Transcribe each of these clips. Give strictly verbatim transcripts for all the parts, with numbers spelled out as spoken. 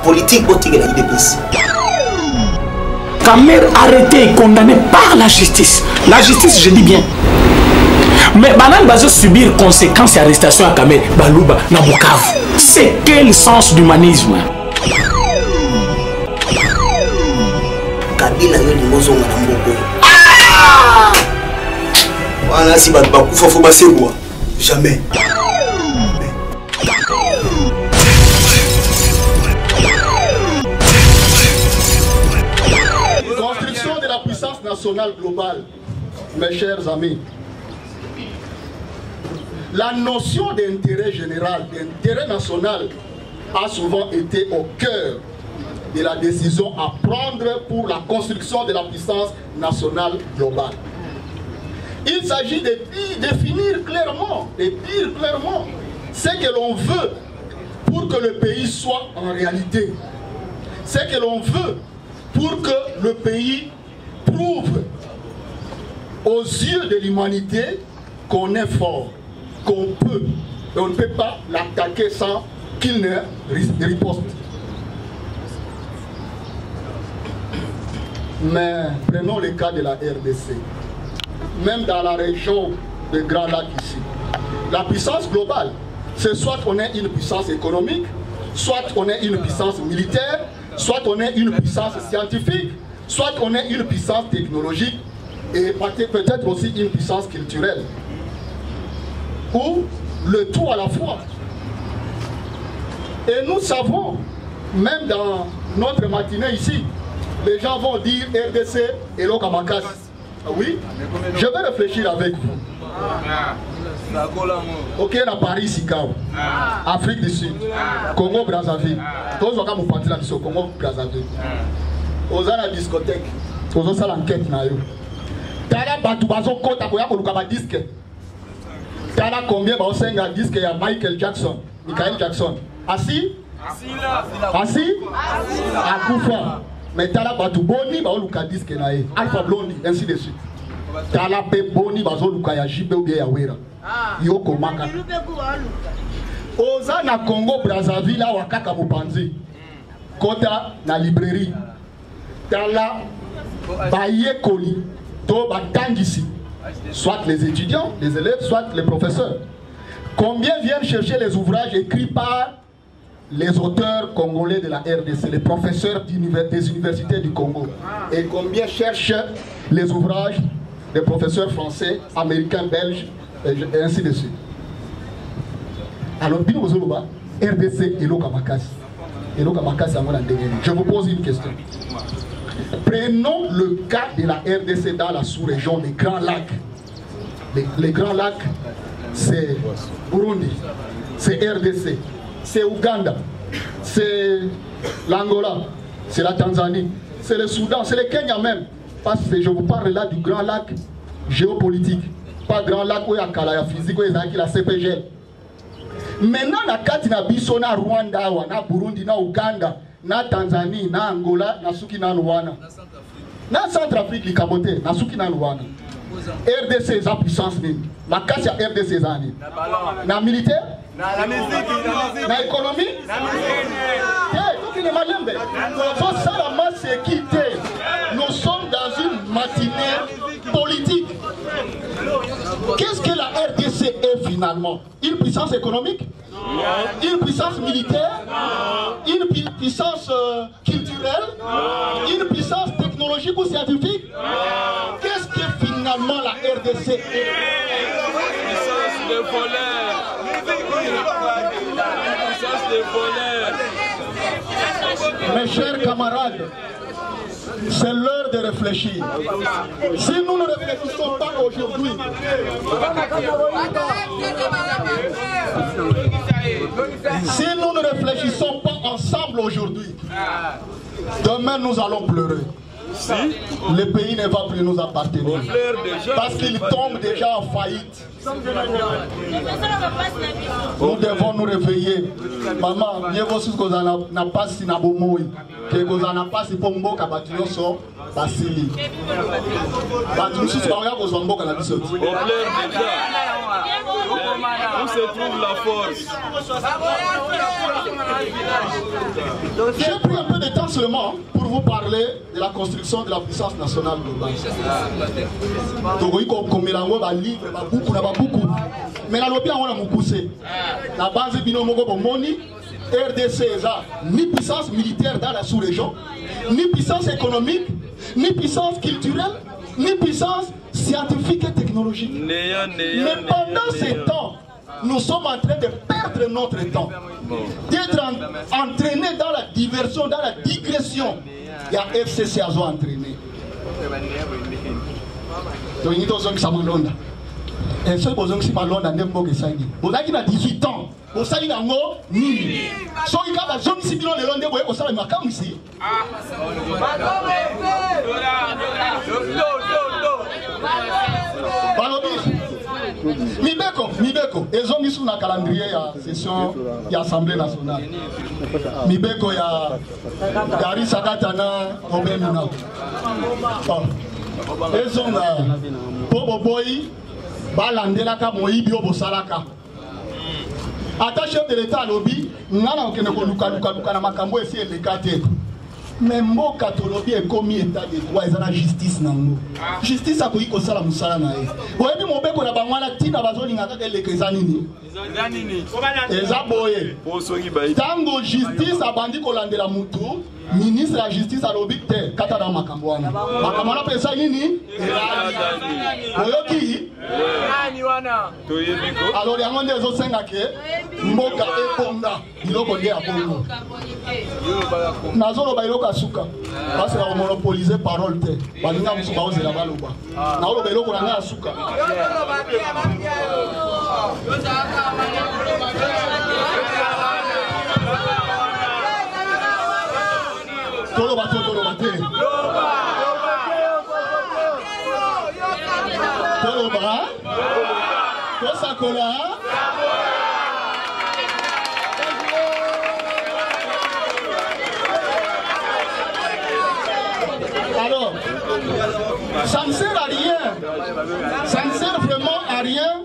politique politique de la I D P S. Kamer arrêté et condamné par la justice. La justice, je dis bien. Mais Banan va subir conséquences et arrestations à Kamer, Balouba, Nabukav. C'est quel sens d'humanisme? Kabila yo limozo ngana mboko. Voilà, si Bakou faut faut passer moi. Jamais. Construction de la puissance nationale globale, mes chers amis. La notion d'intérêt général, d'intérêt national, a souvent été au cœur de la décision à prendre pour la construction de la puissance nationale globale. Il s'agit de définir clairement, de dire clairement ce que l'on veut pour que le pays soit en réalité. Ce que l'on veut pour que le pays prouve aux yeux de l'humanité qu'on est fort, qu'on peut, et on ne peut pas l'attaquer sans qu'il ne riposte. Mais prenons le cas de la R D C. Même dans la région de Grand Lac ici, la puissance globale, c'est soit on est une puissance économique, soit on est une puissance militaire, soit on est une puissance scientifique, soit on est une puissance technologique et peut-être aussi une puissance culturelle. Ou le tout à la fois. Et nous savons, même dans notre matinée ici, les gens vont dire R D C et Lokamakas. Oui, je vais réfléchir avec vous. Ok, on a Paris, Sicao, Afrique du Sud, Congo, Brazzaville. Tous les gens qui ont parti au Congo, Brazzaville. Aux à la discothèque, aux à l'enquête. Tala Batoubazo Kota Koya Kolukaba disque. Tala combien Baosenga disque il y a Michael Jackson, Michael Jackson. Assis Assis Akoufa. Mais Tala Batou Boni Baoluka disque nae. Alpha Blondy, ainsi de suite. Tala Pe Boni Bazoluka ya Jibe ou bien Yawera. Yoko Maka. Oza na Congo Brazzaville à Wakaka Mupanzi. Kota na librairie. Tala Baye Koli. To Batangisi. Soit les étudiants, les élèves, soit les professeurs. Combien viennent chercher les ouvrages écrits par les auteurs congolais de la R D C, les professeurs des universités du Congo? Et combien cherchent les ouvrages des professeurs français, américains, belges, et ainsi de suite? Alors, R D C et Lokamakas. Et Lokamakas, je vous pose une question. Prenons le cas de la R D C dans la sous-région des Grands Lacs. Les, les Grands Lacs, c'est Burundi, c'est R D C, c'est Ouganda, c'est l'Angola, c'est la Tanzanie, c'est le Soudan, c'est le Kenya même. Parce que je vous parle là du Grand Lac géopolitique. Pas Grand Lac où il y a Kalaya physique, où il y a la C P G. Maintenant, na kati na biso na Rwanda, na Burundi, na Ouganda, na Tanzanie, na Angola, na suki na Rwanda. Na Centrafrique, li kabote, na suki na Rwanda. R D C, sa puissance nini. Ma kasi ya R D C, zani. Na militaire? Na économie? Tout est malembe. Faut ça la masse équité. Nous sommes dans une matinée politique. Qu'est-ce que la R D C est finalement? Une puissance économique? Non. Une puissance militaire? Non. Une pu puissance euh, culturelle? Non. Une puissance technologique ou scientifique? Qu'est-ce que finalement la R D C est? Puissance de voleurs. Puissance de voleurs. Mes chers camarades, c'est l'heure de réfléchir. Si nous ne réfléchissons pas aujourd'hui, si nous ne réfléchissons pas ensemble aujourd'hui, demain nous allons pleurer. Si le pays ne va plus nous appartenir, parce qu'il tombe déjà en faillite. Nous devons nous réveiller. Maman, viens voir ce qu'on a pas si que vous en avez pas c'est pour mboka batu so basili batu mususu ba ko zo mboka na biso au clair déjà où se trouve la force. J'ai pris un peu de temps seulement pour vous parler de la construction de la puissance nationale globale. Donc il comme lango ba livre ba beaucoup na ba beaucoup mais la lobby on a poussé la base bino moko bomoni R D C eza ni puissance militaire dans la sous-région, ni puissance économique, ni puissance culturelle, ni puissance scientifique et technologique. Néa, néa, mais pendant néa, ces néa. temps, nous sommes en train de perdre notre temps, d'être en, entraînés dans la diversion, dans la digression. Il y a F C C à entraîner. Et ceux qui sont Londres, vous avez dix-huit ans, vous avez nini. So il y a des gens qui sont le Londres, vous avez des ici. Mibeko, Mibeko, ils ont mis sur le calendrier la session de l'Assemblée nationale. Mibeko, il y a Gary Sakatana, Obemina. Ils ont Bobo Boy. Balandelaka moyibi obosalaka. Ata chef de l'État lobby, ngana okene ko luka luka luka na makambo esi elekate. Mais mboka to lobby e komi état de droit ezana justice nango. Justice akoyi ko sala musala na ye. Oyebi mobeko na bangwana tina bazolinga kaka elekeza nini? Eza nini? Eza boye. Tango justice abandi kolandela mutu, ministre de la justice a lobby te kata na makambo wana. Makambo na pesa nini? Oyoki? Alors yango nde ezosenga ke mboka eponga biloko nde ya bongo. Nazoloba iloko asuka parce que monopoliser parole te balinga musu baozela baloba naoloba iloko na nga asuka toloba te toloba te toloba tosakola. Alors, ça ne sert à rien. Ça ne sert vraiment à rien.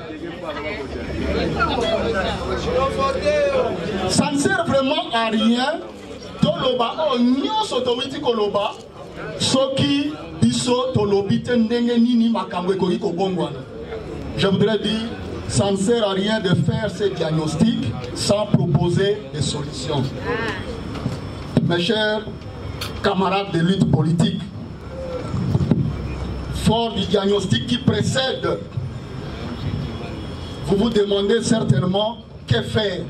Ça ne sert vraiment à rien. Toloba, oh, nyonso towiti koloba. Soki biso tolobite ndenge nini makambo ekoki kobongwana. Je voudrais dire, ça ne sert à rien de faire ces diagnostics sans proposer des solutions. Mes chers camarades de lutte politique, fort du diagnostic qui précède, vous vous demandez certainement que faire.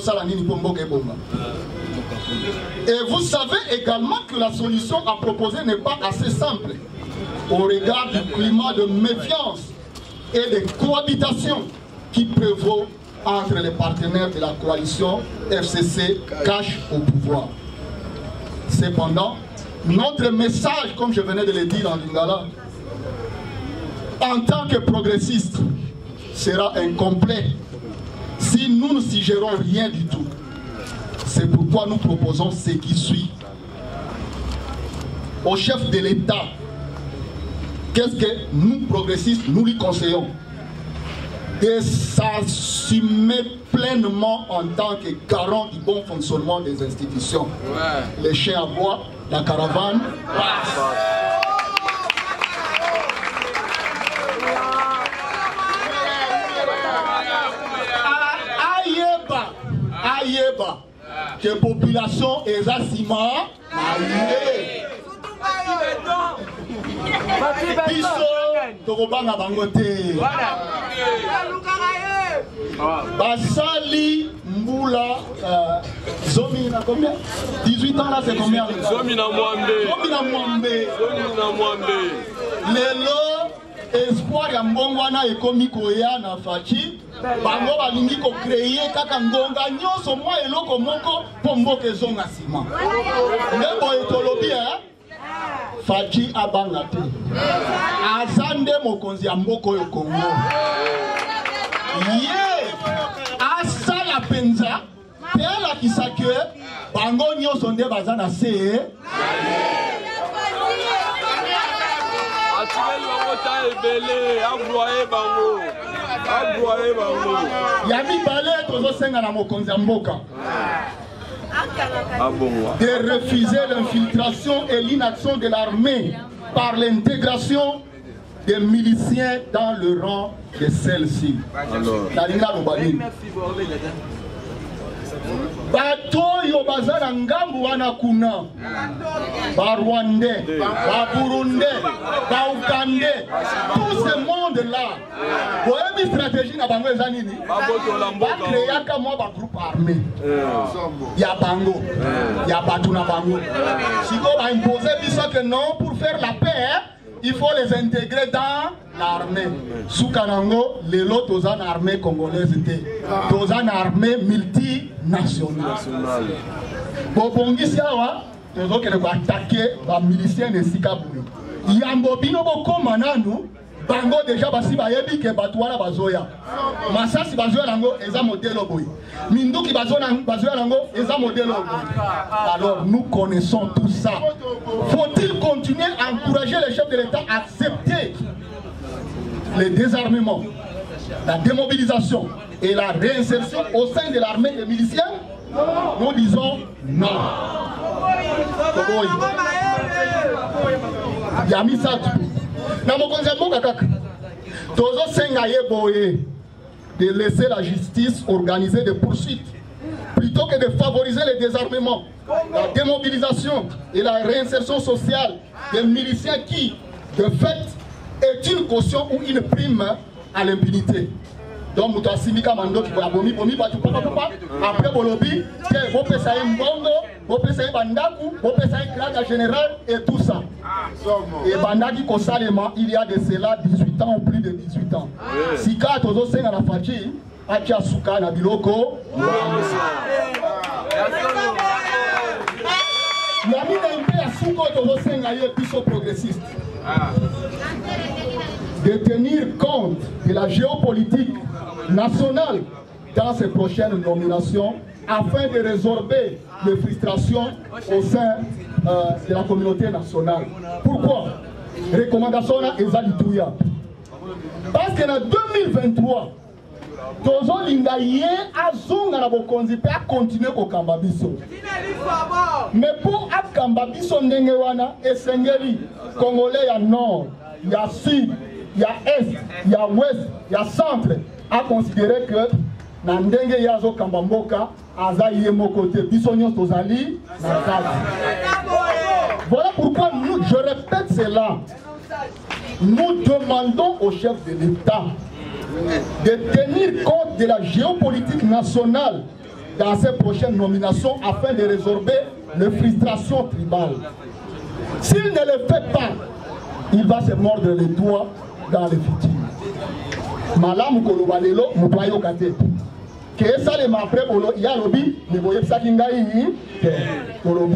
Et vous savez également que la solution à proposer n'est pas assez simple au regard du climat de méfiance et de cohabitation qui prévaut entre les partenaires de la coalition F C C cache au pouvoir. Cependant, notre message, comme je venais de le dire en lingala, en tant que progressistes, sera incomplet si nous ne suggérons rien du tout. C'est pourquoi nous proposons ce qui suit. Au chef de l'État, qu'est-ce que nous, progressistes, nous lui conseillons? De s'assumer pleinement en tant que garant du bon fonctionnement des institutions. Ouais. Les chiens à bois, la caravane passe. Ayeba, ayeba, que population est assima, aïe. Biso, tokobanga bangote. Basali Mboula, euh, Zomi na combien? dix-huit ans là, c'est combien? Zomi na Mwambe. Zomi na Mwambe. Zomi na Mwambe. Lelo, espoir ya mbongwana ekomi koya na fachi. Bango balingi ko créer kaka ngonga nyonso mwa eloko moko po mboka ezonga sima. Ndebo etolobi hein? Fachi abanga te. Azande mokonzi ya mboko yo Kongo. Ye asala penza pela kisake ba bango nyonso nde baza na se ya mibale tozosenga na mokonzi ya mboka de refuser l'infiltration et l'inaction de l'armée par l'intégration des miliciens dans le rang de celle-ci. Bato yo baza na ngambu wana kuna ba Rwandais, ba Burundais, ba Ougandais, tout ce monde là. Boyebi stratégie na bango eza nini? Ba créer ka moi ba groupe armé. Ya bango, ya batu na bango. Siko ba imposer biso que non, pour faire la paix, il faut les intégrer dans l'armée. Sous Kanango, les lots aux armées congolaises étaient aux armées multinationales. Bobongi siawa, nous avons attaqué les miliciens de Sikaboui. Yambo bino boko mananu, bango déjà basi bayebi ke batwala bazoya. Masasi bazoya lango eza modèle boy. Minduki bazona bazoya lango eza modèle boy. Alors nous connaissons tout ça. Faut-il continuer à encourager les chefs de l'État à accepter le désarmement, la démobilisation et la réinsertion au sein de l'armée des miliciens? Nous disons non. Yami Satou. De laisser la justice organiser des poursuites plutôt que de favoriser le désarmement, la démobilisation et la réinsertion sociale des miliciens qui, de fait, est une caution ou une prime à l'impunité. Donc, nous avons mando qui va bomi bomi batu papa papa après bolobi que vous pouvez savoir mbongo, vous pouvez savoir bandaku, vous pouvez savoir grade général et tout ça. Et bandaki kosalema il y a de cela dix-huit ans ou plus de dix-huit ans. Si ka tozo senga na fachi acha suka na biloko. Yami na impe ya suko tozo senga ye piso progressiste. De tenir compte de la géopolitique nationale dans ces prochaines nominations afin de résorber les frustrations au sein euh, de la communauté nationale. Pourquoi? Recommandation à Ezalitouya. Parce que en deux mille vingt-trois, Tozo Lingaye Azonga na Bokonzi peut continuer au Kambabiso. Mais pour Kambabiso Nengewana et Sengeli, Congolais à nord, il y a sud, il y a est, il y a ouest, il y a centre, à considérer que Nandenge Yazo Kambamboka, Azaïe Mokote, Bissonyon Tozali, voilà pourquoi nous, je répète cela, nous demandons au chef de l'État de tenir compte de la géopolitique nationale dans ces prochaines nominations afin de résorber les frustrations tribales. S'il ne le fait pas, il va se mordre les doigts dans le futur. Malam Kolobalelo, Moutoyo Kate. Que ça les m'a après Bolo, il y a lobby, mais vous voyez ça qui ngaï, Kolobi.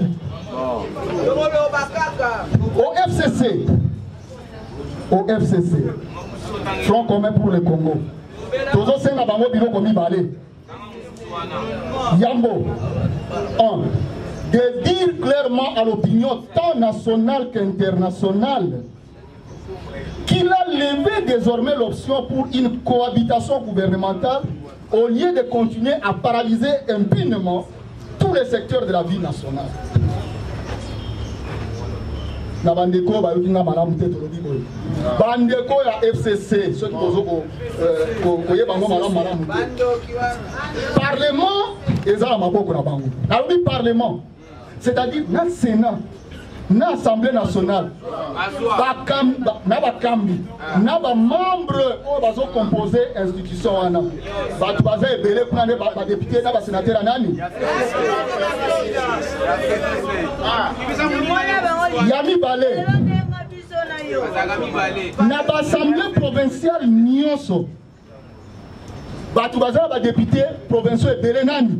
Au F C C, au F C C, Front commun pour le Congo. Tous ces Nabango Biro Komi Balé. Yambo, un, de dire clairement à l'opinion tant nationale qu'internationale qu'il a levé désormais l'option pour une cohabitation gouvernementale au lieu de continuer à paralyser impunément tous les secteurs de la vie nationale. Bandeko bayokinga malamu te tolobi boye. Bandeko ya F C C ceux qui bozoko koye bango malamu malamu te. Parlement ezala maboko na bango. Alobi parlement, c'est-à-dire na Sénat, na Assemblée nationale, na bakambi, na ba membre o bazo composer institution wana. Batu baza ebele kuna ne ba député na ba sénateur nani. Yami Balé. Na ba assemblée provinciale nyonso. Batu baza ba député provinciaux ebele nani.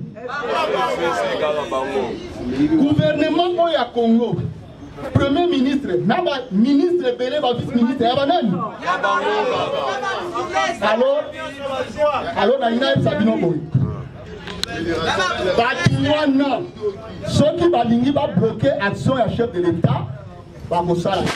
Gouvernement oya Congo. Premier ministre, naba ministre belé, ba vice-ministre, yaba nani? Alors, alors na ina sabino boy. Batuana, ceux qui vont bloquer l'action du chef de l'État, vont faire ça.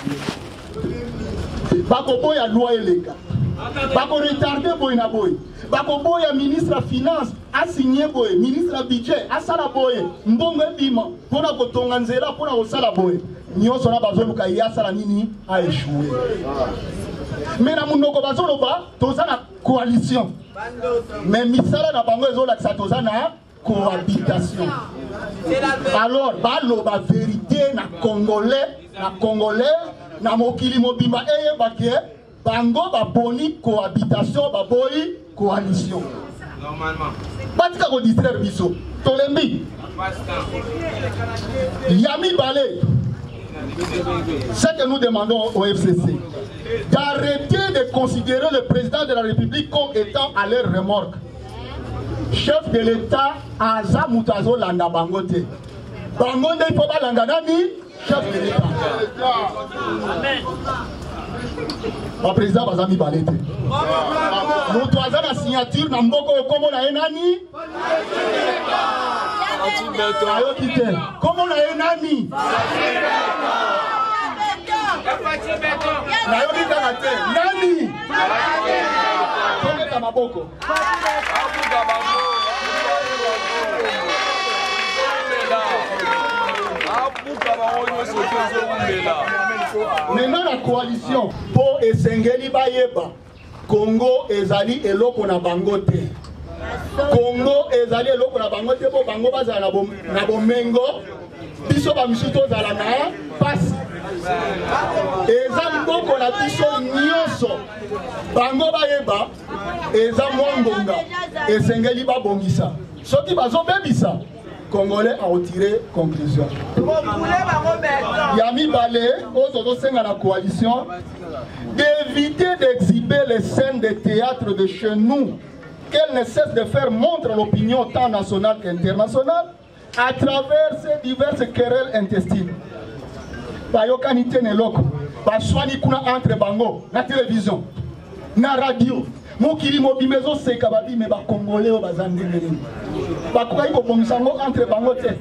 Bakobo ya loi électorale. Bako retarder boy na boy. Bakobo ya ministre de finance a signé boy, ministre du budget a sala boy. Mbongo bima pona kotonga nzela pona kosala boy. Nyonso na bazoluka ya sala nini a échoué. Mais na munoko bazoloba toza na coalition. Mais misala na bango ezola ksa toza na cohabitation. Alors balo ba vérité na congolais, na congolais na mokili mobimba eye bakie bango ba boni cohabitation ba boyi coalition normalement batika ko distraire biso tolembi Yami Balé. Ce que nous demandons au F C C, d'arrêter de considérer le président de la République comme étant à leur remorque. Chef de l'État Aza Moutazo Landa Bangote. Bangonde il faut pas l'anganani. Chef de l'État. Le président Bazami Balete. Nous avons la signature dans Mboko comme on a un ami. Comment on a un ami? Nani? Maintenant la coalition pour Esengeli Bayeba Congo ezali eloko na bangote. Congo ezali eloko na bangote po bango bazala na bomengo biso ba misuto zala na pasi. Eza mboko na biso nyonso bango bayeba eza mwangonga esengeli babongisa soki bazo bebisa Congolais a retiré conclusion. Yami Balé, aux senga la coalition, d'éviter d'exhiber les scènes de théâtre de chez nous, qu'elle ne cesse de faire montre à l'opinion tant nationale qu'internationale, à travers ces diverses querelles intestines. Bayokanité ne loko, baswani kuna entre bango, na télévision, na radio. Mokili mobimezo seka babi me ba congolais ba zandengeli ba kokai ko bongisango entre bango te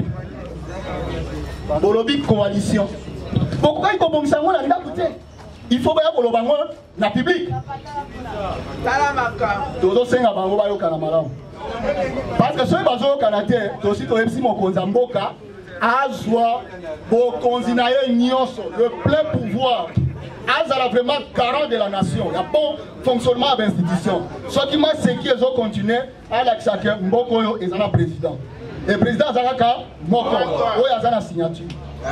bolobi coalition bokokai ko bongisango na ndako te il faut ba ya koloba ngo na public tala maka tozo senga bango ba yoka na malamu parce que soki bazo yoka te tosi to epsi mokonza mboka azwa bokonzi na ye nyonso le plein pouvoir. Azala vraiment garant de la nation, il y a bon fonctionnement de l'institution. Ce qui m'a c'est qu'ils ont continué à l'accepter, Mboko est un président. Le président Zaraka, Mboko, il y a une signature.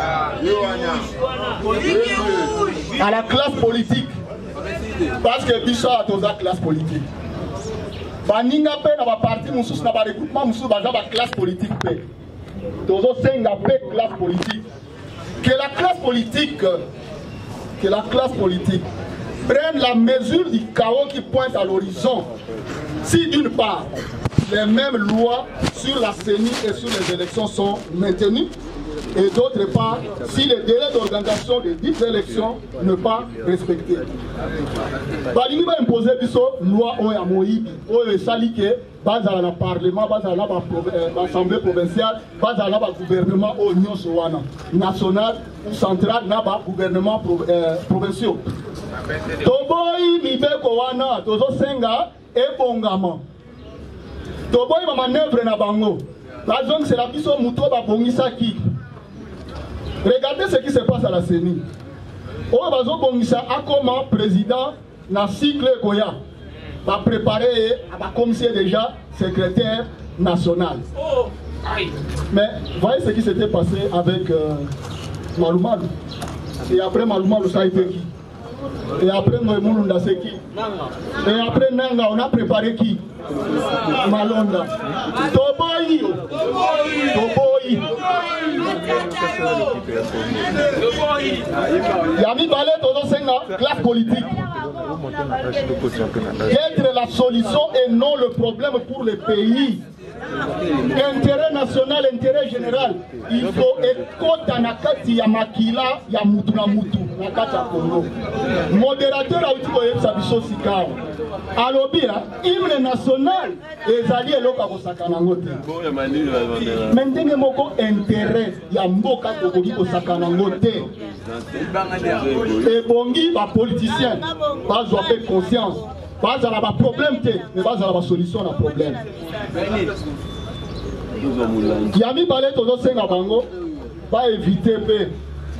À la classe politique, parce que Bichot a toute la classe politique. Baninga pe na ba parti mususu na ba regroupement mususu baza ba classe politique pe. Tozo senga pe classe politique. Que la classe politique que la classe politique prenne la mesure du chaos qui pointe à l'horizon. Si d'une part, les mêmes lois sur la C E N I et sur les élections sont maintenues, et d'autre part, si les délais d'organisation des dites élections ne sont pas respectés. Balingi va imposer une loi au Moïbi, au Salike, base à la Parlement, base à l'Assemblée provinciale, base à la gouvernement au Union Sowana, national ou central, n'a gouvernement provincial. Toboy Mibeko Wana, Tozo Senga et Bongama. Toboy ma manœuvre na bango. La zone c'est la biso Mouto Babongisaki. Regardez ce qui se passe à la C E N I. Obazo Bongisa a comme président na cycle Goya va préparer à commissaire déjà secrétaire national. Mais voyez ce qui s'était passé avec euh, Maloumalou. Et après Maloumalou ça a été qui? Et après Moïmoulunda c'est qui? Et après Nanga on a préparé qui? Malonda. Toboyi. Toboyi. Yami Balé Tozo Senga, classe politique. Être la solution et non le problème pour le pays. Intérêt national, intérêt général. Il faut écouter Nakati Yamakila Yamutu na Mutu. na kati ya Congo. Modérateur a uti koyebisa biso sikao. Alobi la hymne national ezali eloko akosaka nango te. Mais ndenge moko intérêt ya mboka tokoki kosaka nango te. Ebongi ba politiciens bazwa pe conscience. Bazala ba problème te, mais bazala ba solution na problème. Yami balé tozo senga bango ba éviter pe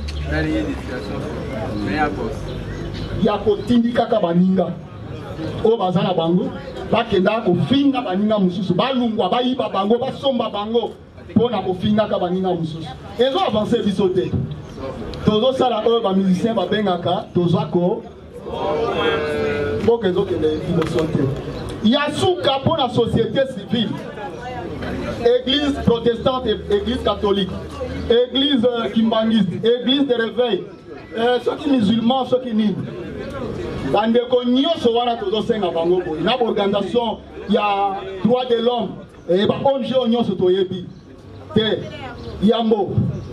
ya kotindi kaka baninga o bazala bango bakenda kofinga baninga mususu balungwa bayiba bango basomba bango pona kofinga ka baninga mususu ezo avancer biso te tozo sala oyo ba musicien babengaka tozo ko bokezo kende dimension te yasuka pona société civile. Église protestante et église catholique, église euh, kimbangiste, église de réveil, euh, ceux qui musulmans, ceux qui nient. Bandeko nyonso wana tozo senga bango boy. Na organisation ya droit de l'homme et ba O N G nyonso toyebi. Te yambo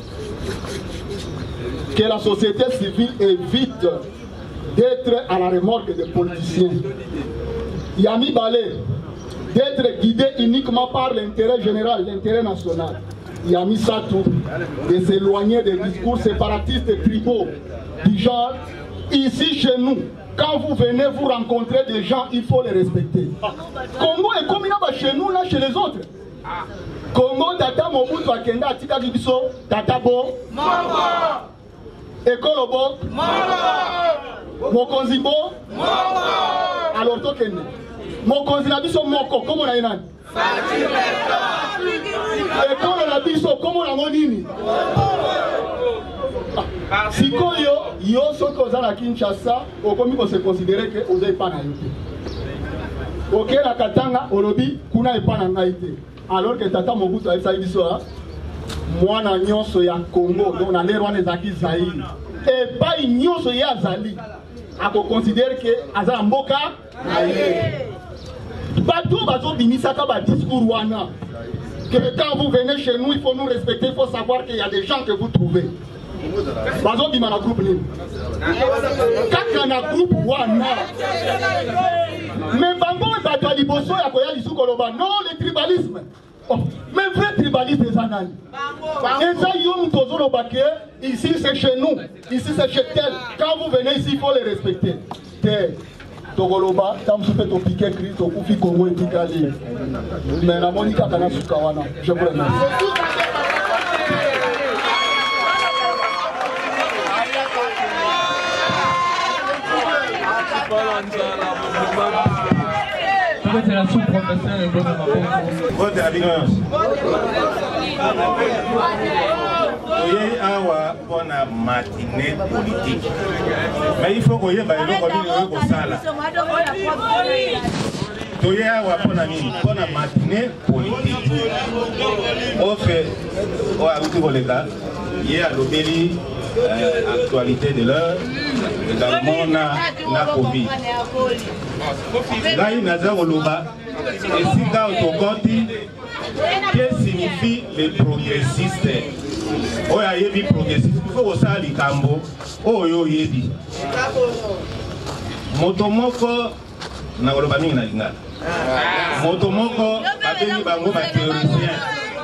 que la société civile évite d'être à la remorque des politiciens. Yami balé d'être guidé uniquement par l'intérêt général, l'intérêt national. Il y a mis ça tout, de s'éloigner des discours séparatistes et tribaux, du genre, ici chez nous, quand vous venez vous rencontrer des gens, il faut les respecter. Congo est comme chez nous, là, chez les autres. Congo, Tata Mobutu Akenda, Tika Gibiso, Tata Bo, Ekolo Bo, Mokonzi Bo, alors Tokende. Mokonzi na biso moko komo na inani ekolo na biso komo na ngonini sikoyo yo soki oza na Kinshasa okomi ko se considérer que oza epa na yo te oke na Katanga olobi kuna epa na ngai te alors que Tata Mobutu ayebisaki biso mwana nyonso ya Congo donc na lero wana ezalaki Zaïre epai nyonso ye azali akoconsidérer que aza mboka na ye. Bateau, bateau, binisaka, ba discours wana. Que quand vous venez chez nous, il faut nous respecter, il faut savoir qu'il y a des gens que vous trouvez. Bateau, bimana groupe ni. Kaka na groupe wana. Mais bango et bateau liboso ya koya lisu koloba. Non, le tribalisme. Oh, mais vrai tribalisme c'est anani. Et ça yom tozo lo baké. Ici c'est chez nous. Ici c'est chez tel. Quand vous venez ici, il faut les respecter. Tel. Togoloba, tam soupe to piqué Christ, to kufi Congo et Tikali. Mais la Monica Kana Sukawana, je vous remercie. C'est la sous-professeure et bonne maman. Votre avis. Oye awa pona matinée politique. Mais il faut que vous ayez un sala. Oye awa pona nini pona matinée politique. Au fait, au aruti kolega, il y a l'obéli actualité de l'heure. Également na na Covid. Ngai naza koloba esika otokoti. Qu'est-ce que signifie les progressistes? Oya yebi progressiste, il faut que ça likambo. Oyo yebi. Motomoko na koloba mingi na lingala. Motomoko abeni bango ba théoricien.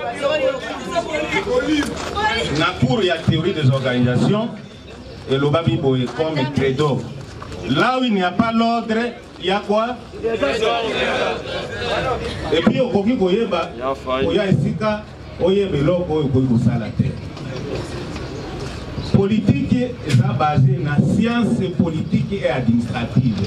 Na cours ya théorie des organisations et le babibo est comme credo. Là où il n'y a pas l'ordre, il y a quoi? Et puis au Kogi Koyeba, Oya Esika, Oyebe Loko, Oyo la terre. Politique est basée na science politique et administrative.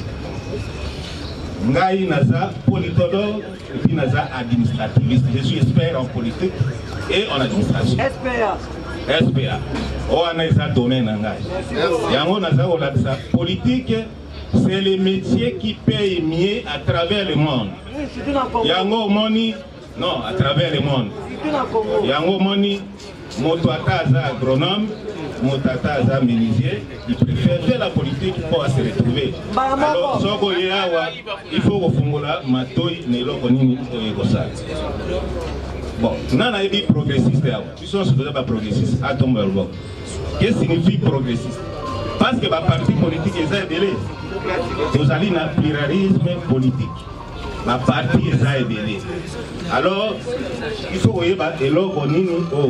Ngai naza politologue et puis naza administrativiste. Je suis expert en politique et en administration. S P A. S P A. On a ça domaine en ngai. Yango naza olakisa politique. C'est le métier qui paye mieux à travers le monde. Yango moni, non, à travers le monde. Yango moni, motata aza agronome, motata aza menuisier, il préfère faire la politique pour se retrouver. Alors, soko yawa, il faut refungola matoi neloko nini oyekosala. Bon, nana ebi progressiste yawa. Ils sont surtout pas progressistes. Qu'est-ce que signifie progressiste? parce que les partis politiques sont ébélés. Vous avez un pluralisme politique. Les partis sont ébélés. Alors, il faut que vous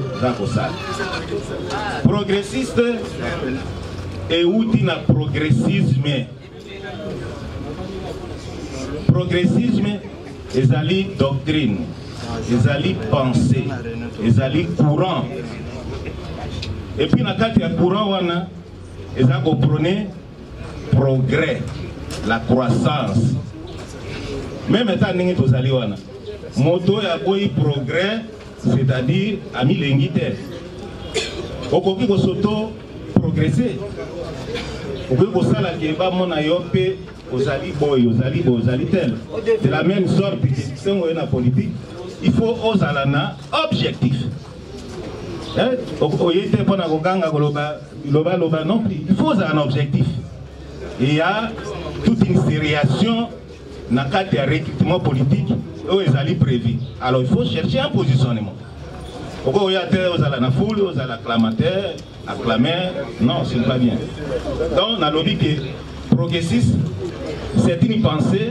progressiste et outil na progressisme. Progressisme, ezali doctrine, ezali pensée, ezali courant. Et puis, dans le courant, wana, ezali comprenez progrès, la croissance. Même étant n'engé tozali wana, moto ya boy progrès, c'est-à-dire ami l'engité. Okoki ko soto progresser. Okoki ko sala ke ba mona yope. Ozali boy, ozali boy, ozali tel. De la même sorte que si on est en politique, il faut ozalana objectif. Il faut un objectif. Il y a toute une sériation dans le cadre de recrutement politique où ils allaient prévu. Alors il faut chercher un positionnement. Il y a la foule, il y a l'acclamateur, acclamé, non, ce n'est pas bien. Donc on a dit que progressiste, c'est une pensée.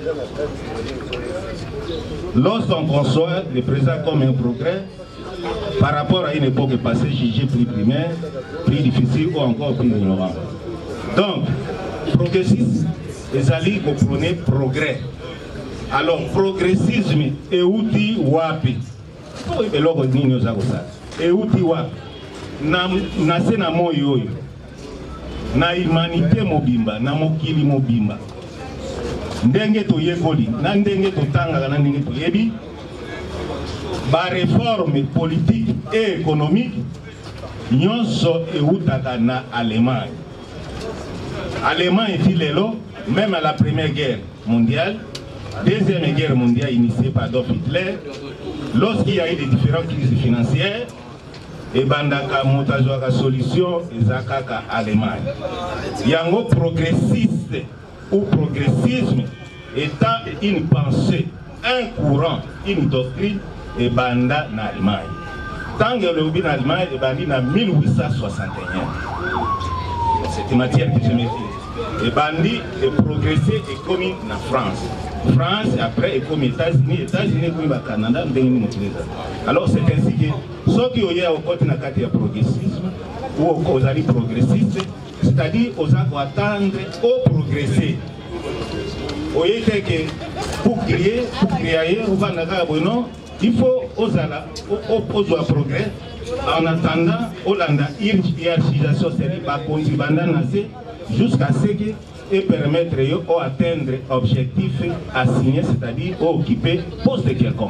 Lorsqu'on conçoit le présent comme un progrès, par rapport à une époque passée jugée plus primaire, plus difficile ou encore plus ignorant. Donc, progressisme, les alliés comprenaient progrès. Alors, progressisme et outil wapi. Et l'autre dit nous avons ça. Et outil wapi. Na se na mo yoyo. Na humanité mobimba, na mokili mobimba. Ndenge to yekoli, na ndenge to tanga na ndenge to yebi. Ba réforme politique et économique, nyonso eutaka na Allemagne. Allemagne dit lelo, même à la première guerre mondiale, deuxième guerre mondiale initiée par Adolf Hitler, lorsqu'il y a eu des différentes crises financières, et bandaka motajwaka solution ezakaka Allemagne. Yango progressiste ou progressisme étant une pensée, un courant, une doctrine, et banda en Allemagne. Tant que le lobby en Allemagne est bandit en mille huit cent soixante et un. C'est une matière que je maîtrise. Et bandit est progressé et commis en France. France après est comme États-Unis, États-Unis comme le Canada, alors c'est ainsi que ceux qui ont eu au côté de la progressisme ou aux alliés progressistes, c'est-à-dire aux gens attendre au progresser. Vous voyez que pour créer, pour créer, vous allez non. Il faut osala, opposer au progrès, en attendant, Hollanda, hiérarchisation, c'est-à-dire jusqu'à ce que et permettre d'atteindre l'objectif assigné, c'est-à-dire occuper poste de quelconque.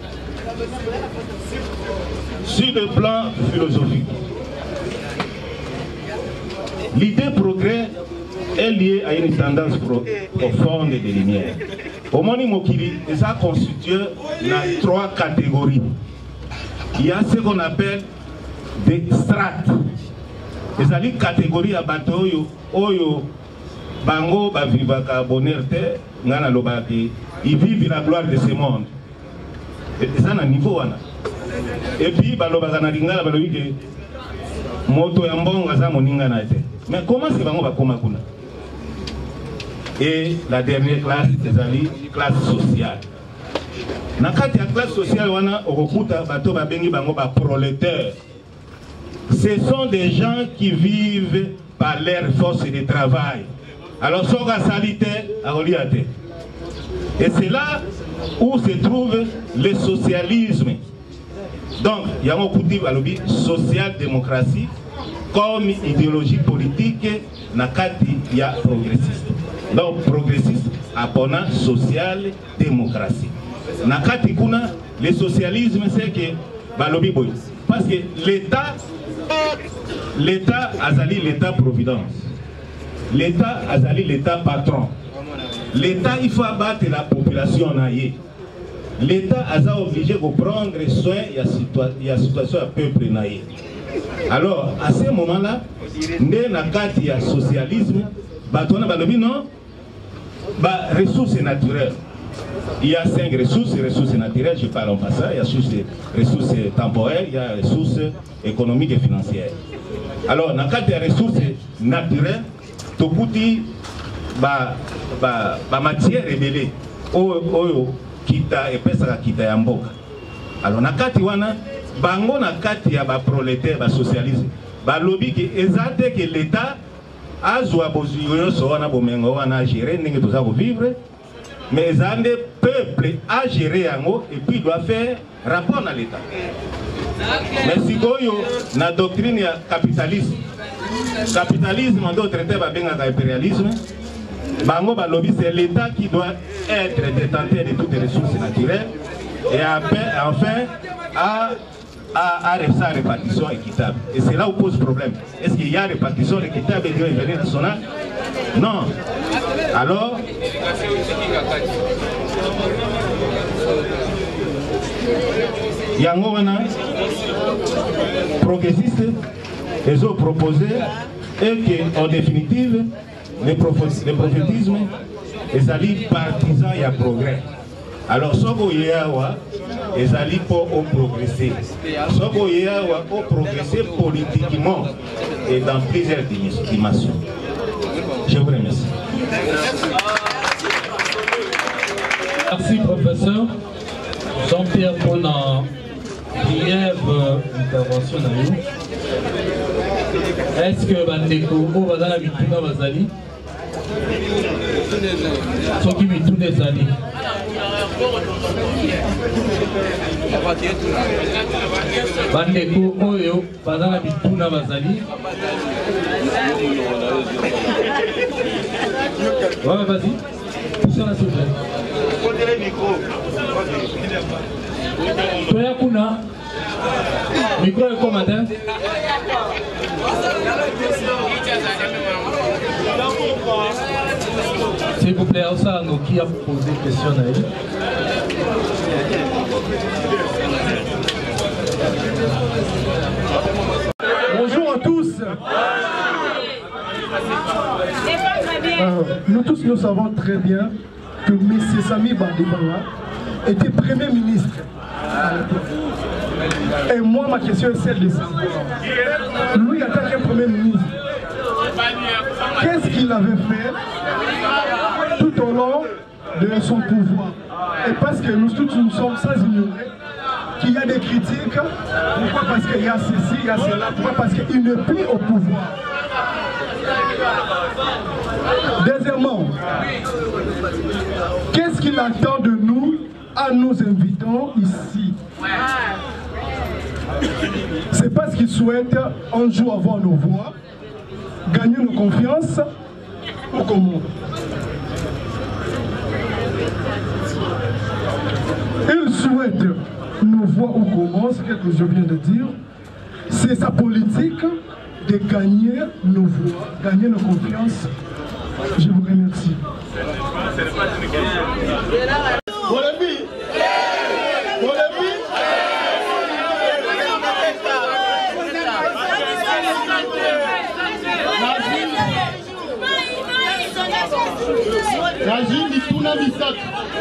Sur le plan philosophique, l'idée progrès est liée à une tendance profonde de lumière. Au Moni Mokili, ça constitue trois catégories. Il y a ce qu'on appelle des strates. Les catégories à bateau, oyo, bango, bavivaka, bonheur, ngana lobaki, ils vivent la gloire de ce monde. Et ça, à niveau. Et puis, balobaka na lingala, balobi moto yambon, gaza moninga na ete. Mais comment c'est bango bakoma kuna? Et la dernière classe, c'est la classe sociale. Dans la classe sociale, on a okuta bato babengi bango ba prolétaires. Ce sont des gens qui vivent par leur force de travail. Alors, soga salite à Oliate. Et c'est là où se trouve le socialisme. Donc, il y a un coup de social-démocratie comme idéologie politique, dans il y a progressiste. Donc, progressiste, apprenant social-démocratie. Nakati kuna, le socialisme, c'est que, balobi boy. Parce que l'État, l'État a zali l'État-providence. L'État a zali l'État patron. L'État, il faut abattre la population. L'État a obligé de prendre soin de la situation du peuple. Alors, à ce moment-là, il y a socialisme, non, bah, ressources naturelles. Il y a cinq ressources, ressources naturelles, je parle en passant, il y a ressources temporelles, il y a ressources économiques et financières. Alors, dans le cadre des ressources naturel, tokuti ba ba ba matière rebelle oyo oyo kita epesa kita ya mboka. Alors na kati wana bango na kati ya ba prolétaire ba socialisme ba lobby ki ezate que l'état azwa bozuyo so wana bomengo wana gérer ndenge toza ko vivre, mais ezande peuple a gérer yango et puis doit faire rapport à l'état. Mais si goyo na doctrine ya capitalisme capitalisme en d'autres termes va bien à impérialisme, bango ba lobby c'est l'état qui doit être détenteur de toutes les ressources naturelles et après, enfin à à sa répartition équitable. Et c'est là où pose problème. Est-ce qu'il y a répartition équitable et de nationale? Non. Alors yango wana progressiste ils ont proposé et que en définitive le prophétisme est allé partisan et à progrès. Alors ce qu'on y a est allé pour progresser. Ce qu'on y a pour progresser politiquement et dans plusieurs dimensions. Je vous remercie. Merci professeur Jean-Pierre pour la brève intervention. Est-ce que Bandeko ou Badala Mituna Bazali Soki Mituna Zali Bandeko Oyo Badala Mituna Bazali. Ouais, vas-y. Poussez la souple. Toya kuna micro est comme madame. S'il vous plaît, ça qui a posé question à elle. Bonjour à tous. Euh, nous tous nous savons très bien que M. Sami Badibanga était Premier ministre à l'époque. Et moi, ma question est celle de ça. Lui, en tant que Premier ministre, qu'est-ce qu'il avait fait tout au long de son pouvoir? Et parce que nous tous nous sommes sans ignorer qu'il y a des critiques. Pourquoi? Parce qu'il y a ceci, il y a cela. Pourquoi? Parce qu'il n'est plus au pouvoir. Deuxièmement, qu'est-ce qu'il attend de nous en nous invitant ici? C'est parce qu'il souhaite un jour avoir nos voix, gagner nos confiances ou comment? Il souhaite nos voix ou comment, c'est ce que je viens de dire. C'est sa politique de gagner nos voix, gagner nos confiances. Je vous remercie. Nazwi mituna misatu.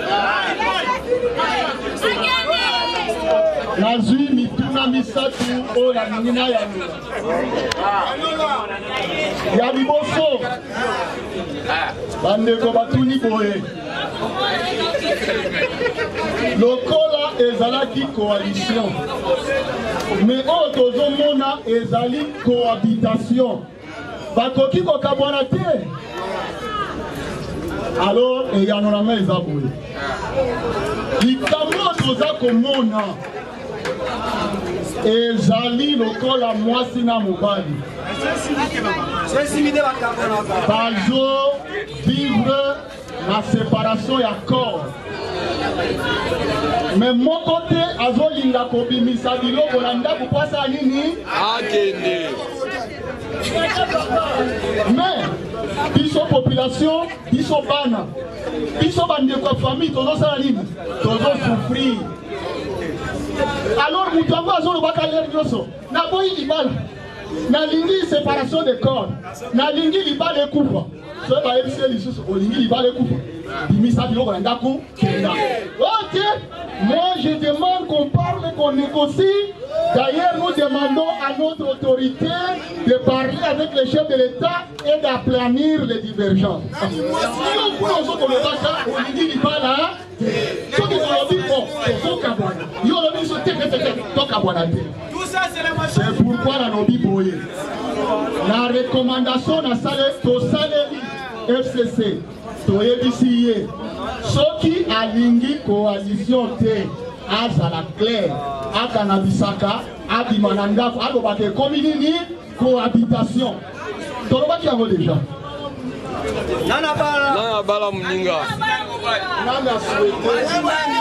Nazwi mituna misatu oyo nalingi nayanola. Ya liboso bandeko batuni boye. Lokola ezalaki coalition, mais oyo tozomona ezali cohabitation. Bakoki kokabwana te. Alors, il y a un homme qui a boulé. Il y a komona ezali lokola mwasi na mobali. Bazo vivre la séparation ya corps. Mais mon côté, azo linga kobimisa biloko na ndako pasa nini? Akende. Mais biso population, biso bana, biso bande kwa famille, tozo sala nini? Tozo souffrir. Alors mutango azo lobaka ler nyoso. Na boyi libala. Na lingi séparation de corps. Na lingi libala ekufa. So ba ebise lisusu olingi libala ekufa. Bimisa biloko na ndako kenda. OK. Moi je demande qu'on parle, qu'on négocie D'ailleurs, nous demandons à notre autorité de parler avec les chefs de l'État et d'aplanir les divergences. Si on prend ce qu'on ne va pas, on dit qu'il va là, ce qu'on a dit, bon, c'est son cabane. Il y a le ministre de c'est pourquoi la lobby boye. La recommandation dans le F C C, Toyebisiye, ceux qui a lingi coalition T, Azala Claire, à Kanabisaka, à Dimananga, à Lobake, Communini, cohabitation. Toloba qui a déjà. Nana bala. Nana bala mninga. Nana souhaité.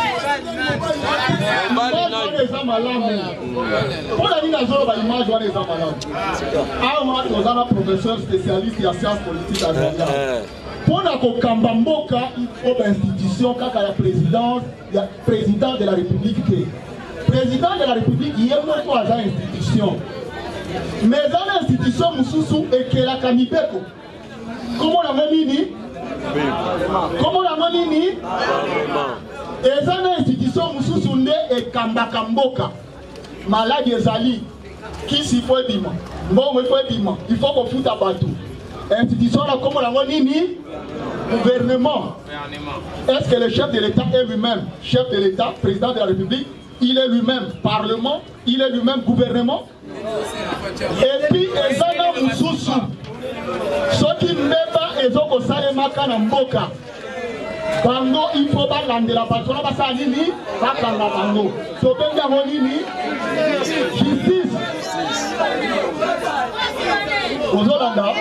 Pour la ligne azolo ba image wana eza malamu. Ah moi toza na professeur spécialiste ya sciences politiques à Zanga. Pour la kokamba mboka il faut institution kaka ya présidence ya président de la République ke. Président de la République il y a moko aza institution. Mais dans l'institution mususu ekela kanibeko. Comment la manini? Comment la manini? Et ça, l'institution Moussoussounde et Kambakamboka. Malade Ezali. Qui s'y faut dire? Bon, il faut dire. Il faut qu'on foute à bateau. Institution là, comment la manini? Gouvernement. Est-ce que le chef de l'État est lui-même chef de l'État, président de la République? Il est lui-même Parlement, il est lui-même gouvernement. Et puis, Ezana Moussoussou. Ceux qui ne mettent pas Ezoko Salemaka Namboka. Bango, il faut pas l'ande la patronne, parce que Nini, pas quand la bango. Sobenga Monini, justice. Ozolanda.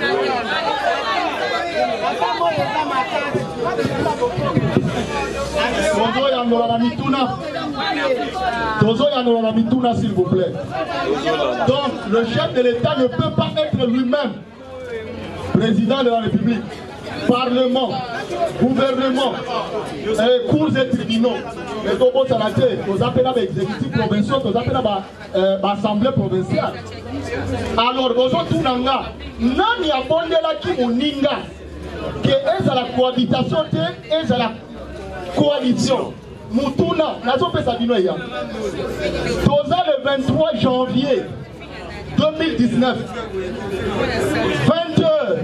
Tozo yangola na mituna. Tozo yangola na mituna, s'il vous plaît. Donc, le chef de l'État ne peut pas être lui-même président de la République, Parlement, gouvernement, euh, cours et tribunaux. Les Togo Sanate, nous appelons l'exécutif provincial, nous appelons l'Assemblée provinciale. Alors, nous avons tout nanga. Nani a bondé la qui ou ninga. Que est à la cohabitation, est à la coalition. Moutuna, nazo pe sabino ya. Toza le vingt-trois janvier deux mille dix-neuf. vingt heures.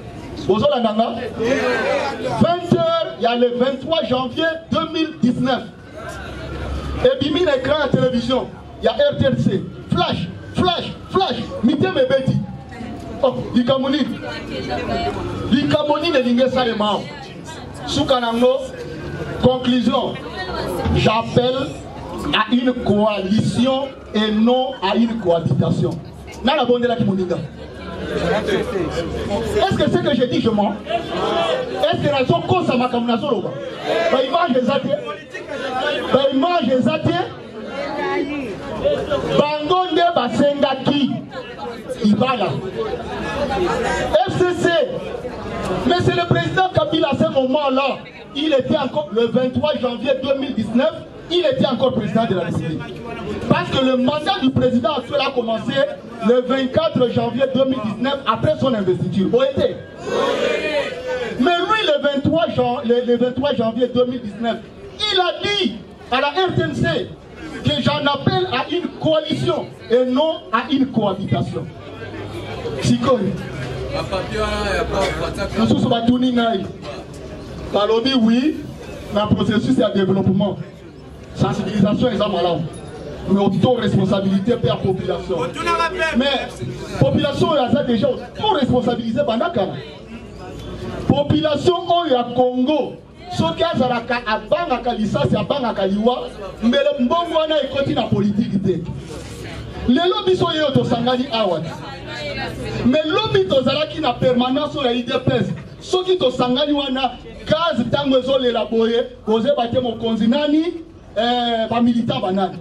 vingt heures, il y a le vingt-trois janvier deux mille dix-neuf. Et bimi l'écran à la télévision, il y a R T L C. Flash, flash, flash. Mité me beti. Oh, Likamoni. Likamoni de l'Ingesa de Mao. Soukanango, conclusion. J'appelle à une coalition et non à une cohabitation. Nana bonde la Kimoninga. Est-ce que c'est que j'ai dit je mens? Est-ce que la zone cause ma camunation? Bah image des athées. Bah image des athées. Bangonde Basengaki. Ibala. F C C. Mais c'est le président Kabila à ce moment-là. Il était encore le vingt-trois janvier deux mille dix-neuf. Il était encore président de la République. Parce que le mandat du président actuel a commencé le vingt-quatre janvier deux mille dix-neuf après son investiture. Vous été. Mais lui, le vingt-trois, jan, le, le vingt-trois janvier deux mille dix-neuf, il a dit à la R T N C que j'en appelle à une coalition et non à une cohabitation. Sikon. Nous sommes à Touningaï. Palobi, oui, dans le processus de développement. Sensibilisation et ça malade. Mais auto-responsabilité pour la population. Mais la population a déjà auto-responsabilisé Banakana. Population au Congo, ce qui a à Banga Kalissa, c'est à Banga Kaliwa, mais le Mbongwana est côté la politique. Les lobbies sont au Sangani Awad. Mais les lobbies qui na permanence sur la I D P S, ceux qui sont Sangani Wana, gaz tangozo l'élaboré, osé battre mon konzinani. Pas militant banane.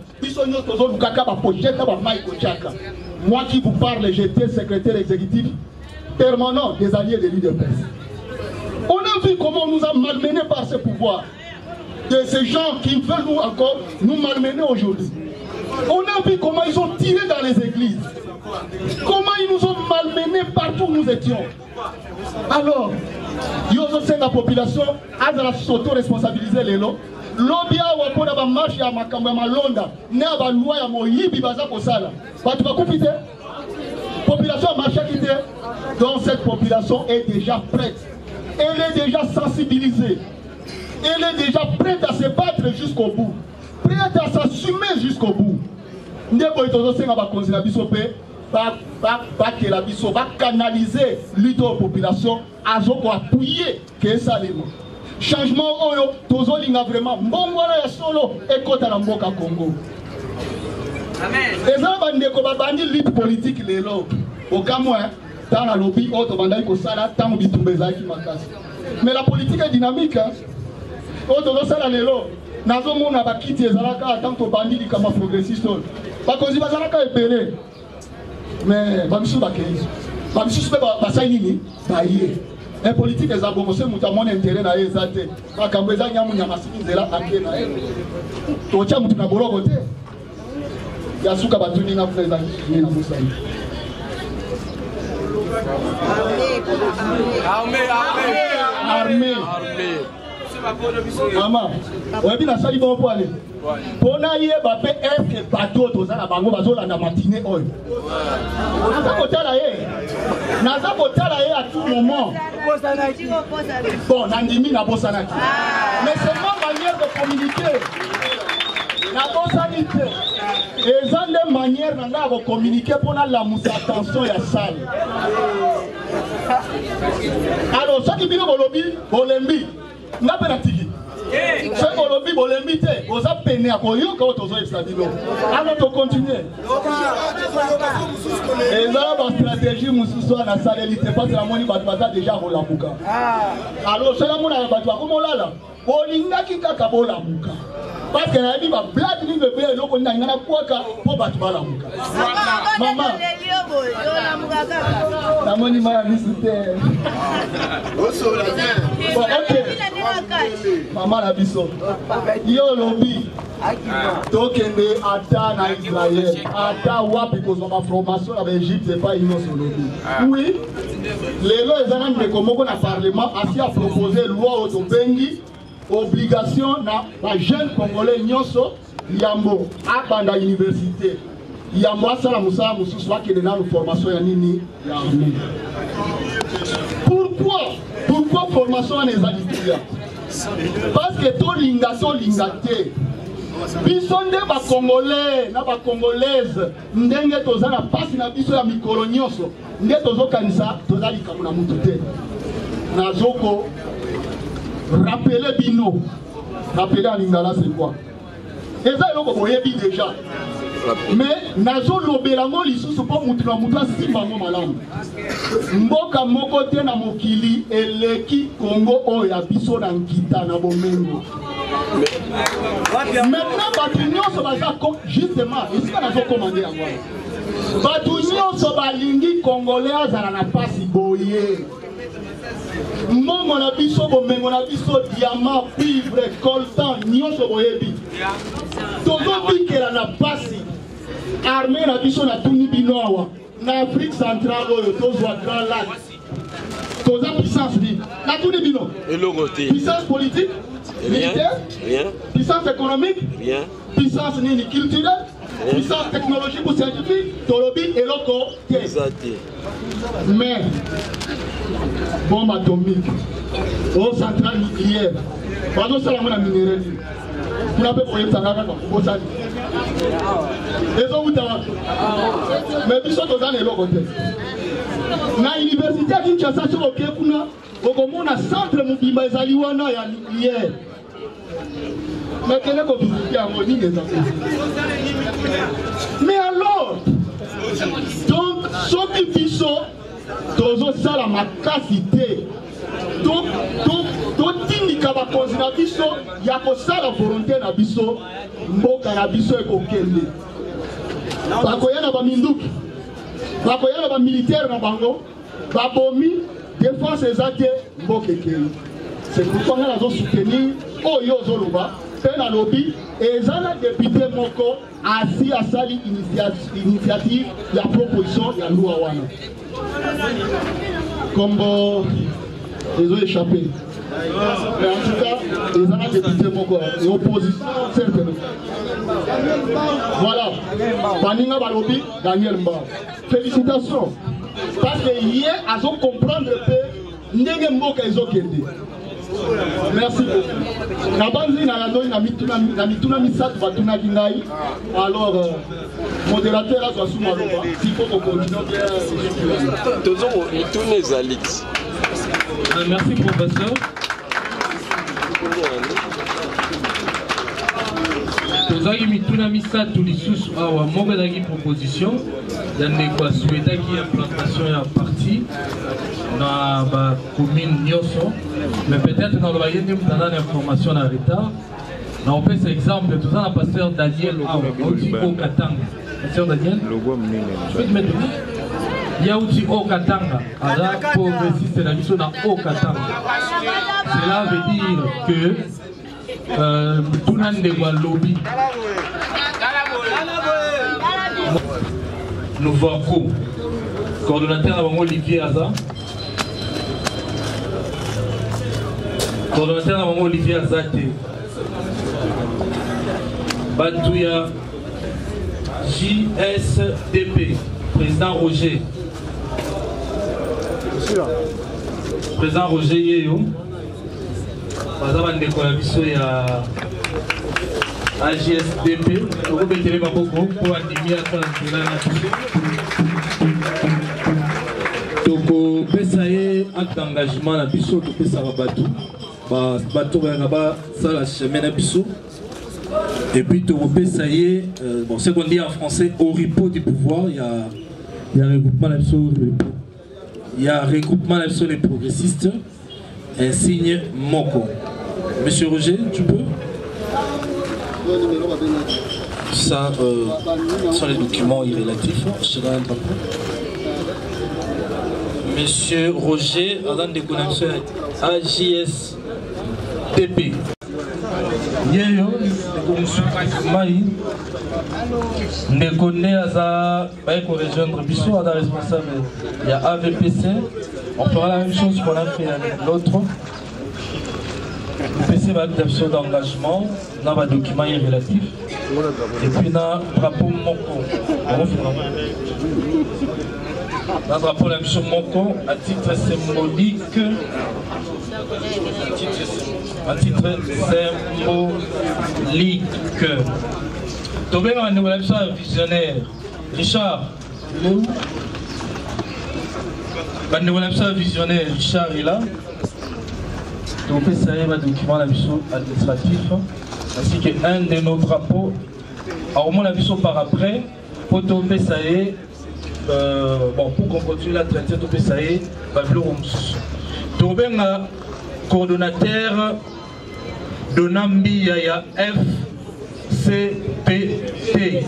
Moi qui vous parle, j'étais secrétaire exécutif permanent des alliés de l'I D P S. On a vu comment on nous a malmenés par ce pouvoir. De ces gens qui veulent nous encore nous malmener aujourd'hui. On a vu comment ils ont tiré dans les églises. Comment ils nous ont malmenés partout où nous étions. Alors, ils ont la population à s'auto-responsabiliser les lots. lobby awa mpona bamarche ya makambo ya malonda ne ya balwa ya moyibi baza kosala bato bakufi te population amarchaki te. Donc cette population est déjà prête, elle est déjà sensibilisée, elle est déjà prête à se battre jusqu'au bout, prête à s'assumer jusqu'au bout. Ndebo itozo senga bakonzi na biso pe ba ba ba ke la biso ba canaliser l'ito population azoko appuyer que ça les mots. Changement oyo tozo linga vraiment mbongo ya solo ekota na mboka Congo. Amen. Les gens bandeko babandi lutte politique lelo okamwa dans la lobby auto bandai ko sala tant bitumbeza ki makasi. Mais la politique est dynamique. Auto zo sala lelo nazo mona bakiti ezalaka tant to bandi likama progressiste. Bakozi bazalaka ebele. Mais bamisu bakezi. Bamisu pe basai nini? Baye. La politique est abonné, c'est mon intérêt na ezate. Makambo eza nyamu nyama sikinzela akena. Tocha mutu na boloko te. Ya suka batuni na freza ni na musai. Armée, armée, armée. Maman, oyebi na sali bon po aller. Pona ye ba pe est bateau to za na bango bazola na matinée oyo. Naza kotala ye. Naza kotala ye à tout moment. Bon, nandimi na bosanaki. Mais c'est ma manière de communiquer. Na bosanité. Et ça de manière nanga de communiquer pour la moussa attention ya salle. Alors ça qui bino bolobi, bolembi. Na penatiki. C'est bolobi bolembi te. Oza peine à koyo ka otozo extabilo. Alors to continuer. Et là la stratégie mususu na salle elite pas la moni batata déjà rolamuka. Alors c'est la mona batwa comment là là. Olingaki kaka bolamuka. Parce que la vie va blague ni le père loko na ngana kwaka po battu balamuka. Maman. La moni ma visite. Bon OK. Maman la biso. Yo lobby. Tokende ata na Israël. Ata wapi ko ma formation na Égypte c'est pas innocent lobby. Oui. Les lois ezana ndeko moko na parlement asi a proposé loi au bengi. Obligation na la jeune congolais nyonso yambo abanda université yambo asala musala mususu akende na formation ya nini ya armée. Pourquoi pourquoi formation les étudiants? Parce que to linga to linga te biso nde ba congolais na ba congolaise ndenge toza na pasi na biso ya mikolo nyonso nde tozokanisa toza likambo na mutu te nazoko. Rappelez Bino. Rappelez à Lingala c'est quoi? Et ça, vous voyez déjà. Mais nazo lobelango lisusu po mutu na mutu asimbango malamu. Mboka moko te na mokili eleki Congo oyo ya biso na nkita na bomengo. Maintenant batu nyonso baza justement ici nazo commander yango. Batu nyonso balingi congolais azala na pasi boye. Mongo na biso bomengo na biso diamant cuivre coltan nyonso boyebi tozo bikela na pasi armée na biso na tuni bino awa na Afrique centrale oyo tozwa grand lac toza puissance ni na tuni bino puissance politique militaire rien puissance économique rien puissance nini culturelle puissance technologique ou scientifique tolobi eloko te mais bombe atomique, aux centrales nucléaires, pendant ça, on a minéré. Vous n'avez pas eu ça, vous savez. Les autres, mais ils sont dans les locaux. Dans l'université à Kinshasa, sur le Kekuna, on a un centre Mubimba et Zaliwana nucléaire. Mais quel est votre harmonie des affaires? Mais alors, donc, ce qui sont tozo sala makasi te donc donc totindika bakonzi na biso ya kosala volonté na biso mboka na biso ekokende bakoya na baminduki bakoya na bamilitaire na bango babomi défense eza te mboka ekei. C'est pourquoi nga nazo soutenir oyo ozoloba mpe na lobi eza na député moko asi asali initiative ya proposition ya loi wana. Comme ils ont échappé. Mais en tout cas, ils ont député pourquoi et opposition certainement. Voilà. Paninga Balobi, Daniel Mba. Félicitations. Parce que hier, ils ont compris que Ndenge Mboka ils ont gagné. Merci beaucoup. Nabanzi na yandoi na mituna na mituna misatu batuna kingai. Alors modérateur a sous maloba. S'il faut qu'on continue bien. Toujours mituna Zalix. Merci professeur. Tozaki mituna misatu lisusu awa moko ezalaki proposition ya ndeko asuetaki implantation ya parti na bacommune nyonso, mais peut-être na loba ye nde mutu aza na information na retard na opesa exemple toza na pasteur Daniel awa auti o Katanga. Pasteur Daniel je peux te mettre yauti o Katanga aza progressiste na biso na o Katanga. Cela veut dire que Euh, tout le monde est lobby. Nous voyons coordonnateur avant Olivier Aza. Coordonnateur avant Olivier Azate. Batouya J S D P. Président Roger. Président Roger Yeyo. Bazaba ndeko ya biso ya A J S D P okobetele maboko po andimi ata nzela na tokopesa ye acte d'engagement na biso topesaka bato bato bayaka basala chemin na biso et puis tokopesa ye bon ce qu'on dit en français au repos du pouvoir. Il y a il y a regroupement na biso il y a regroupement na biso les progressistes. Un signe Moko. Monsieur Roger, tu peux? Ça, euh, sont les documents irrélatifs. Je donne un drapeau. Monsieur Roger, avant de connaître A J S T P. Yeyo, Maï, ne connaît à rejoindre Bissot, à la responsable. Il y a A V P C. On fera la même chose qu'on a fait avec l'autre. Le P C va être d'engagement, dans le document relatif. Et puis dans le drapeau Moko. Dans le drapeau de la mission Moko, à titre symbolique. À titre symbolique. Tobé, on est un visionnaire. Richard, il est où? Un visionnaire, Richard est là. Donc, ça y est, un document administratif, ainsi qu'un de nos drapeaux. Alors, moi, la vision par après, pour tomber, ça y est, bon, pour qu'on continue la traiter, tomber, ça y est, Babylon Roms. Tomber, un coordonnateur de Nambi Yaya F C P T.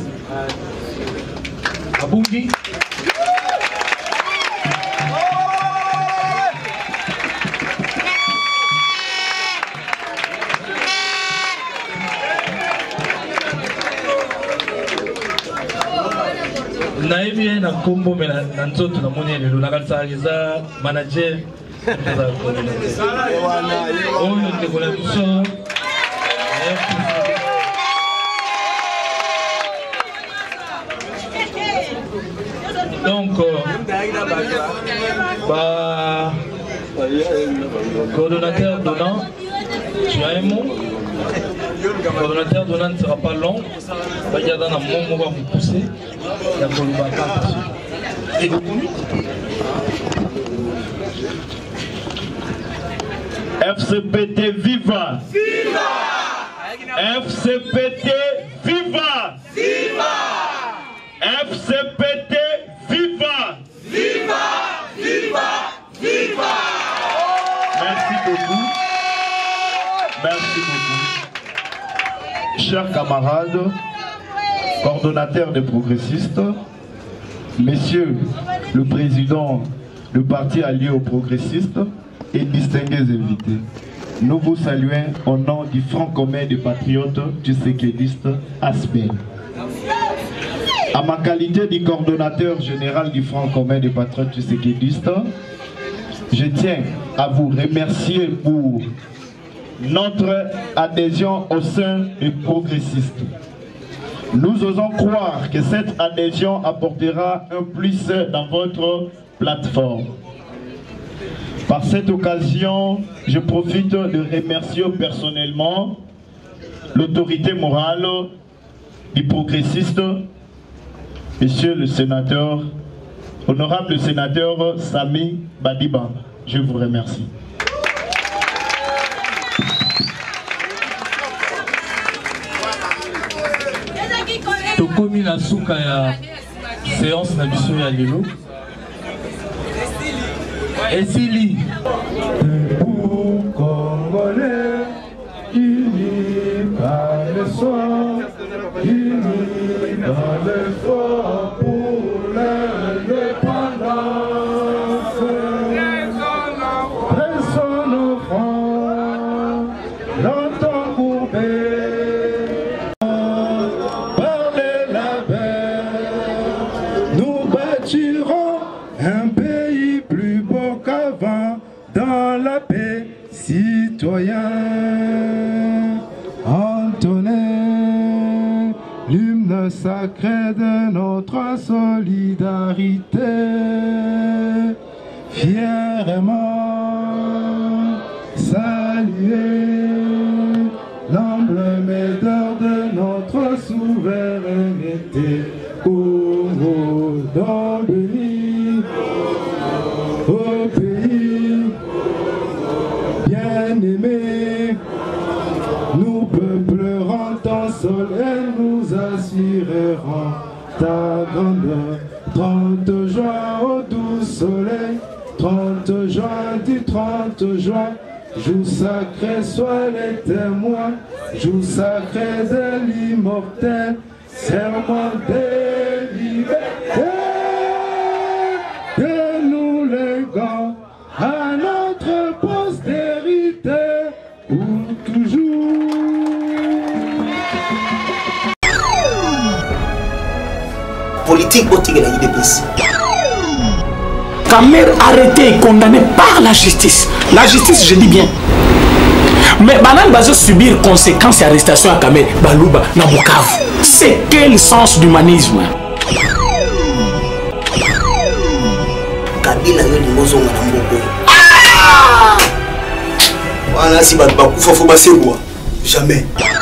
Abungi. Naïbie na combo mais na nzoto na moni lelo na kanisa za manager oh ne kola biso donc bah coordonnateur donnant tu as un mot. Le coordonnateur donnant ne sera pas long. Il y a dans un moment où on va vous pousser. Il y a un et vous F C P T viva! Viva! F C P T viva! Viva! F C P T viva! Viva! Viva! Viva! Merci beaucoup. Merci beaucoup. Chers camarades, coordonnateurs des progressistes, messieurs le président du parti allié aux progressistes et distingués invités, nous vous saluons au nom du Front commun des patriotes tshisekédistes A S P E. À ma qualité de coordonnateur général du Front commun des patriotes tshisekédistes, je tiens à vous remercier pour notre adhésion au sein des progressistes. Nous osons croire que cette adhésion apportera un plus dans votre plateforme. Par cette occasion, je profite de remercier personnellement l'autorité morale du progressiste, monsieur le sénateur, honorable sénateur Sami Badiba. Je vous remercie. Tokomi na suka ya séance na biso ya lelo. Esili. Debout Congolais, unis par le soir, unis dans l'effort pour l'indépendance. Pressons nos fronts, longtemps courbés, par les labels, nous bâtirons un pays plus beau qu'avant, dans la paix, citoyen. Entonnez l'hymne sacré de notre solidarité, fièrement saluer l'emblème d'or de notre souveraineté. Congo dans béni, au pays bien-aimé, nous peuplerons ton sol et nous assurerons ta grandeur. Trente juin au doux soleil, trente juin du trente juin, jour sacré sois les témoins, jour sacré de l'immortel, serment de liberté, que nous léguons à notre postérité pour toujours. Politique politique de la I D P S. Kamer arrêté et condamné par la justice. La justice, je dis bien. Mais Banan va subir conséquences et arrestations à Kamer, Balouba, Nabukavu. C'est quel sens d'humanisme? Kabila yo limozonga na mboko. Wana si bakufa faut baserwa. Jamais.